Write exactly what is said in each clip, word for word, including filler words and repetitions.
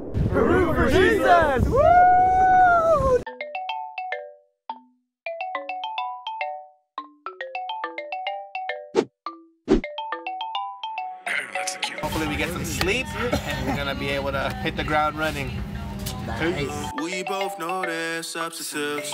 Root for Jesus! Woo! Hopefully we get some sleep and we're gonna be able to hit the ground running. Nice. We both know there's substances.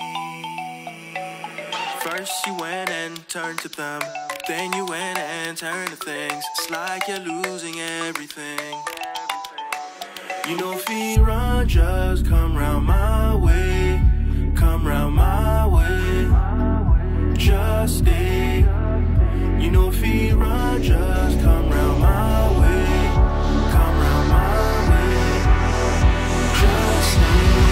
First you went and turned to them, then you went and turned to things. It's like you're losing everything. You know if you run, just come round my way. Come round my way. Just stay. You know if you run, just come round my way. Come round my way. Just stay.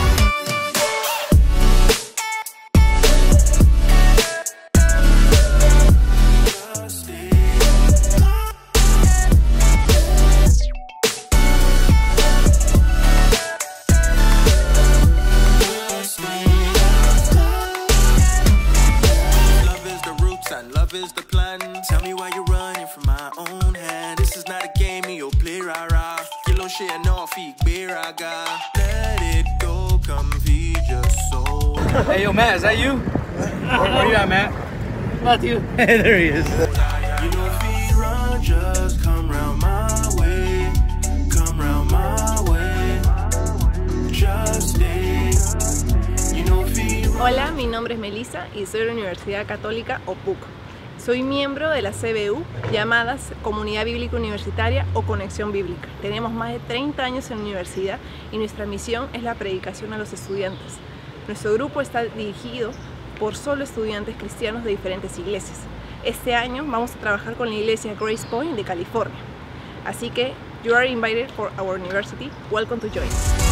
Love is the plan. Tell me why you're running from my own hand. This is not a game, you'll play rah-rah. You don't share no feet, biraga. Let it go, come feed your soul. Hey, yo, Matt, is that you? Where, where you at, Matt? Not you. There he is. You know if you run, just come round my way. Come round my way. Just stay. You know if you run. Hola, mi nombre es Melissa y soy de la Universidad Católica o P U C. Soy miembro de la C B U, llamadas Comunidad Bíblica Universitaria o Conexión Bíblica. Tenemos más de treinta años en la universidad y nuestra misión es la predicación a los estudiantes. Nuestro grupo está dirigido por solo estudiantes cristianos de diferentes iglesias. Este año vamos a trabajar con la iglesia Grace Point de California. Así que, you are invited for our university. Welcome to join us.